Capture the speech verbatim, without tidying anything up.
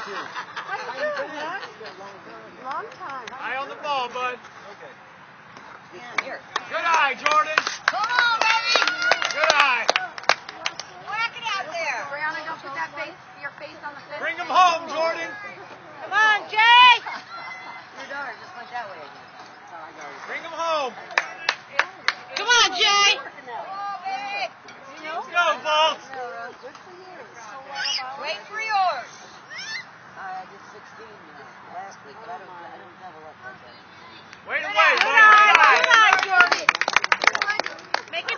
What are you doing, huh? Long time. Eye on the ball, bud. Okay. Yeah, here. Good eye, Jordan. Come on, baby. Good eye. Whack it out there. Brianna, don't put that face, your face on the fence. Bring him home, Jordan. Come on, Jay. Your daughter just went that way again. Bring him home. Come on, Jay. Come on, baby. Let's go, Bolts. Wait for